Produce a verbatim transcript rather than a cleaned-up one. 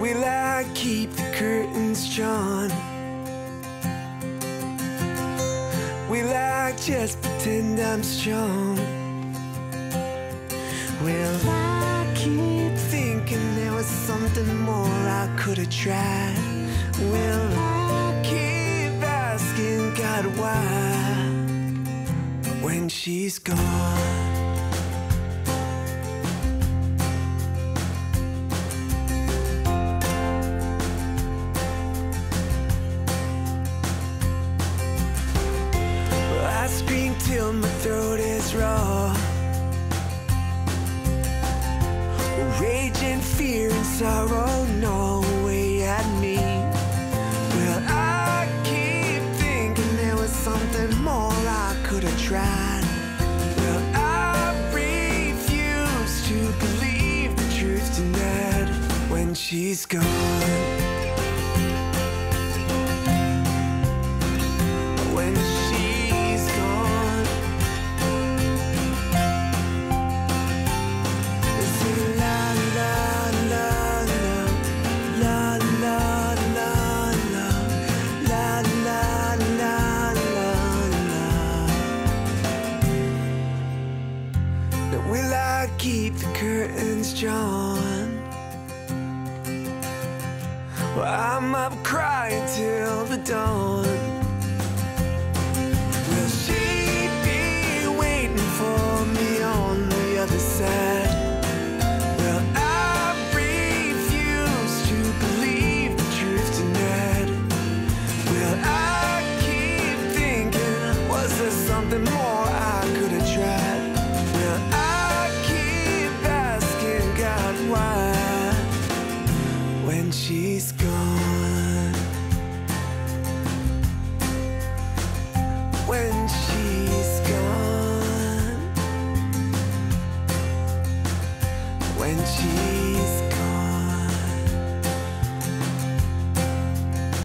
Will I keep the curtains drawn? Will I just pretend I'm strong? Will I keep thinking there was something more I could have tried? Will I keep asking God why when she's gone? I scream till my throat is raw, rage and fear and sorrow gnaw away at me. Well, I keep thinking there was something more I could have tried. Well, I refuse to believe the truth tonight when she's gone. When she's gone. Is it la la la la la la la la la la la la la? Now will I keep the curtains drawn? Well, I'm up crying till the dawn. Will she be waiting for me on the other side? Well, I refuse to believe the truth tonight. Will I keep thinking, was there something more I could have tried? Will I keep asking God why when she's gone? When she's gone. When she